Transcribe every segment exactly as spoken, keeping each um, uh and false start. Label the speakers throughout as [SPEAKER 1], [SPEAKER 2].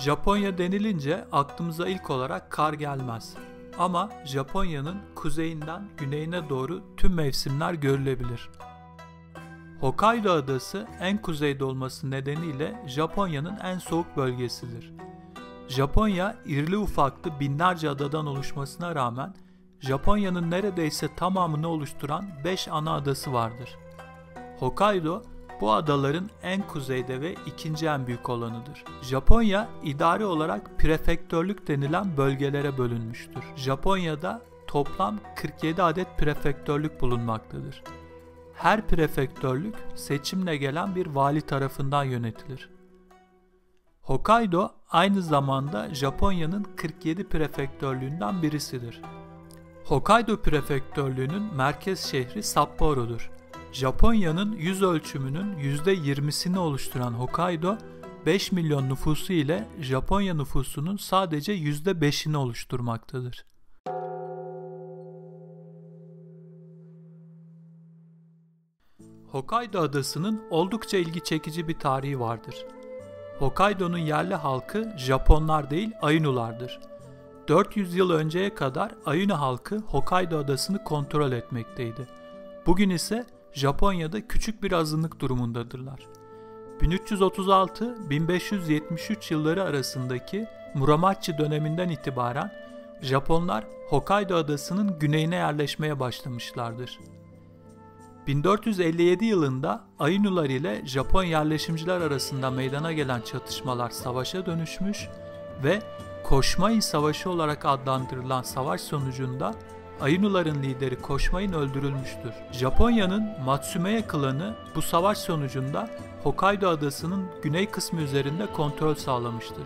[SPEAKER 1] Japonya denilince aklımıza ilk olarak kar gelmez. Ama Japonya'nın kuzeyinden güneyine doğru tüm mevsimler görülebilir. Hokkaido adası en kuzeyde olması nedeniyle Japonya'nın en soğuk bölgesidir. Japonya irili ufaklı binlerce adadan oluşmasına rağmen Japonya'nın neredeyse tamamını oluşturan beş ana adası vardır. Hokkaido bu adaların en kuzeyde ve ikinci en büyük olanıdır. Japonya idari olarak prefektörlük denilen bölgelere bölünmüştür. Japonya'da toplam kırk yedi adet prefektörlük bulunmaktadır. Her prefektörlük seçimle gelen bir vali tarafından yönetilir. Hokkaido aynı zamanda Japonya'nın kırk yedi prefektörlüğünden birisidir. Hokkaido prefektörlüğünün merkez şehri Sapporo'dur. Japonya'nın yüz ölçümünün yüzde yirmisini oluşturan Hokkaido, beş milyon nüfusu ile Japonya nüfusunun sadece yüzde beşini oluşturmaktadır. Hokkaido adasının oldukça ilgi çekici bir tarihi vardır. Hokkaido'nun yerli halkı Japonlar değil Ainulardır. dört yüz yıl önceye kadar Ainu halkı Hokkaido adasını kontrol etmekteydi. Bugün ise Japonya'da küçük bir azınlık durumundadırlar. bin üç yüz otuz altı - bin beş yüz yetmiş üç yılları arasındaki Muromachi döneminden itibaren Japonlar Hokkaido adasının güneyine yerleşmeye başlamışlardır. bin dört yüz elli yedi yılında Ainular ile Japon yerleşimciler arasında meydana gelen çatışmalar savaşa dönüşmüş ve Koshimai Savaşı olarak adlandırılan savaş sonucunda Ainuların lideri Koshimai öldürülmüştür. Japonya'nın Matsumae klanı bu savaş sonucunda Hokkaido adasının güney kısmı üzerinde kontrol sağlamıştır.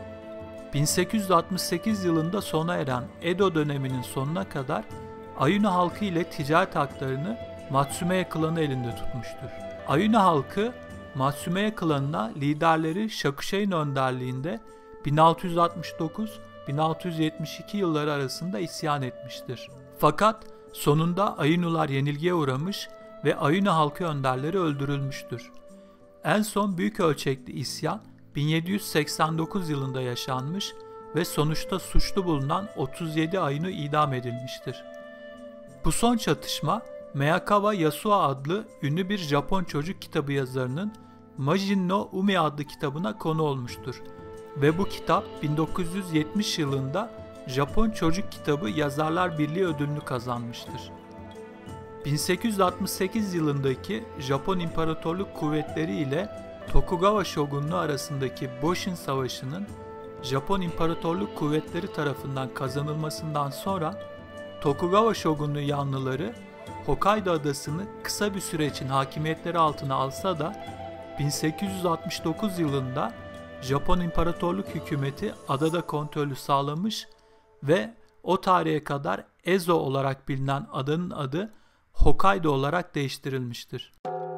[SPEAKER 1] bin sekiz yüz altmış sekiz yılında sona eren Edo döneminin sonuna kadar Ainu halkı ile ticaret haklarını Matsumae klanı elinde tutmuştur. Ainu halkı Matsumae klanına liderleri Shakusei'nin önderliğinde bin altı yüz altmış dokuz - bin altı yüz yetmiş iki yılları arasında isyan etmiştir. Fakat sonunda Ainular yenilgiye uğramış ve Ainu halkı önderleri öldürülmüştür. En son büyük ölçekli isyan bin yedi yüz seksen dokuz yılında yaşanmış ve sonuçta suçlu bulunan otuz yedi Ainu idam edilmiştir. Bu son çatışma Miyakawa Yasuo adlı ünlü bir Japon çocuk kitabı yazarının Majin no Umi adlı kitabına konu olmuştur. Ve bu kitap bin dokuz yüz yetmiş yılında Japon Çocuk Kitabı Yazarlar Birliği ödülünü kazanmıştır. bin sekiz yüz altmış sekiz yılındaki Japon İmparatorluk Kuvvetleri ile Tokugawa Shogunluğu arasındaki Boshin Savaşı'nın Japon İmparatorluk Kuvvetleri tarafından kazanılmasından sonra Tokugawa Shogunluğu yanlıları Hokkaido adasını kısa bir süre için hakimiyetleri altına alsa da bin sekiz yüz altmış dokuz yılında Japon İmparatorluk Hükümeti adada kontrolü sağlamış ve o tarihe kadar Ezo olarak bilinen adanın adı Hokkaido olarak değiştirilmiştir.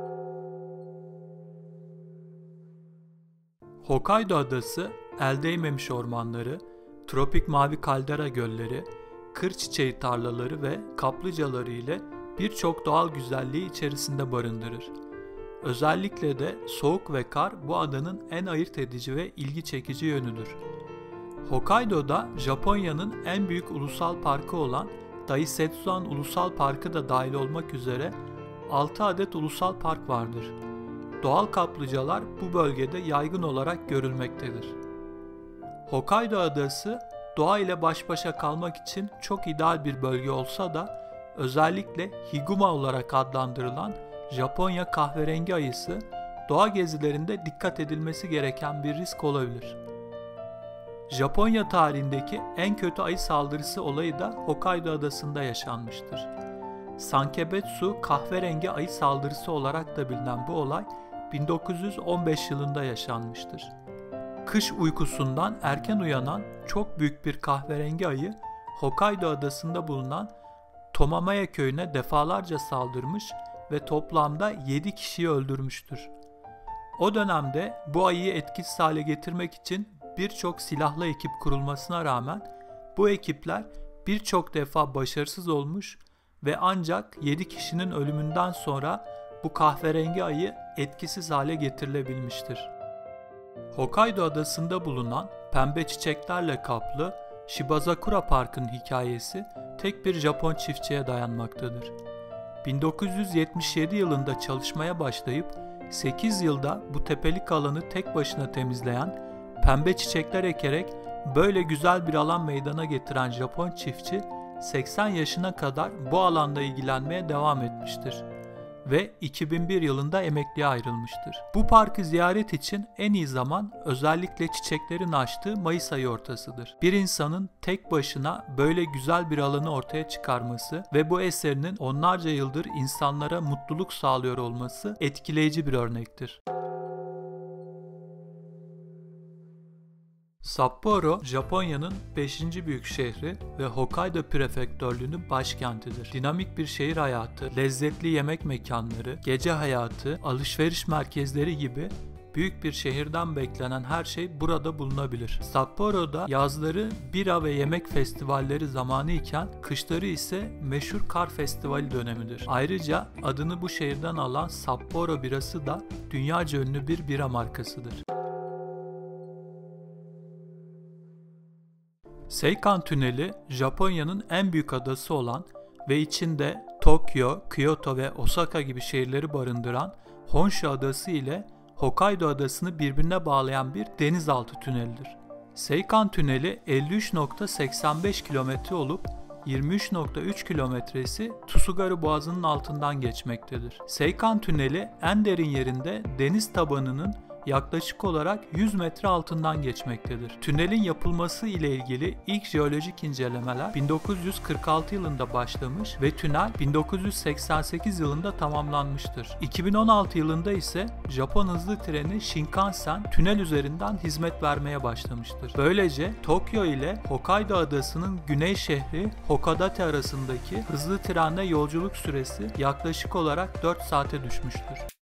[SPEAKER 1] Hokkaido adası el değmemiş ormanları, tropik mavi kaldera gölleri, kır çiçeği tarlaları ve kaplıcaları ile birçok doğal güzelliği içerisinde barındırır. Özellikle de soğuk ve kar bu adanın en ayırt edici ve ilgi çekici yönüdür. Hokkaido'da Japonya'nın en büyük ulusal parkı olan Daisetsuan Ulusal Parkı da dahil olmak üzere altı adet ulusal park vardır. Doğal kaplıcalar bu bölgede yaygın olarak görülmektedir. Hokkaido adası doğa ile baş başa kalmak için çok ideal bir bölge olsa da özellikle Higuma olarak adlandırılan Japonya kahverengi ayısı doğa gezilerinde dikkat edilmesi gereken bir risk olabilir. Japonya tarihindeki en kötü ayı saldırısı olayı da Hokkaido adasında yaşanmıştır. Sankebetsu kahverengi ayı saldırısı olarak da bilinen bu olay bin dokuz yüz on beş yılında yaşanmıştır. Kış uykusundan erken uyanan çok büyük bir kahverengi ayı Hokkaido adasında bulunan Tomamaya köyüne defalarca saldırmış ve toplamda yedi kişiyi öldürmüştür. O dönemde bu ayıyı etkisiz hale getirmek için birçok silahlı ekip kurulmasına rağmen bu ekipler birçok defa başarısız olmuş ve ancak yedi kişinin ölümünden sonra bu kahverengi ayı etkisiz hale getirilebilmiştir. Hokkaido adasında bulunan pembe çiçeklerle kaplı Shibazakura Park'ın hikayesi tek bir Japon çiftçiye dayanmaktadır. bin dokuz yüz yetmiş yedi yılında çalışmaya başlayıp sekiz yılda bu tepelik alanı tek başına temizleyen, pembe çiçekler ekerek böyle güzel bir alan meydana getiren Japon çiftçi seksen yaşına kadar bu alanda ilgilenmeye devam etmiştir ve iki bin bir yılında emekliye ayrılmıştır. Bu parkı ziyaret için en iyi zaman özellikle çiçeklerin açtığı Mayıs ayı ortasıdır. Bir insanın tek başına böyle güzel bir alanı ortaya çıkarması ve bu eserinin onlarca yıldır insanlara mutluluk sağlıyor olması etkileyici bir örnektir. Sapporo, Japonya'nın beşinci büyük şehri ve Hokkaido prefektörlüğünün başkentidir. Dinamik bir şehir hayatı, lezzetli yemek mekanları, gece hayatı, alışveriş merkezleri gibi büyük bir şehirden beklenen her şey burada bulunabilir. Sapporo'da yazları bira ve yemek festivalleri zamanı iken kışları ise meşhur kar festivali dönemidir. Ayrıca adını bu şehirden alan Sapporo birası da dünyaca ünlü bir bira markasıdır. Seikan Tüneli, Japonya'nın en büyük adası olan ve içinde Tokyo, Kyoto ve Osaka gibi şehirleri barındıran Honshu Adası ile Hokkaido Adası'nı birbirine bağlayan bir denizaltı tünelidir. Seikan Tüneli elli üç nokta seksen beş kilometre olup yirmi üç nokta üç kilometresi Tsugaru Boğazı'nın altından geçmektedir. Seikan Tüneli en derin yerinde deniz tabanının yaklaşık olarak yüz metre altından geçmektedir. Tünelin yapılması ile ilgili ilk jeolojik incelemeler bin dokuz yüz kırk altı yılında başlamış ve tünel bin dokuz yüz seksen sekiz yılında tamamlanmıştır. iki bin on altı yılında ise Japon hızlı treni Shinkansen tünel üzerinden hizmet vermeye başlamıştır. Böylece Tokyo ile Hokkaido adasının güney şehri Hakodate arasındaki hızlı trenle yolculuk süresi yaklaşık olarak dört saate düşmüştür.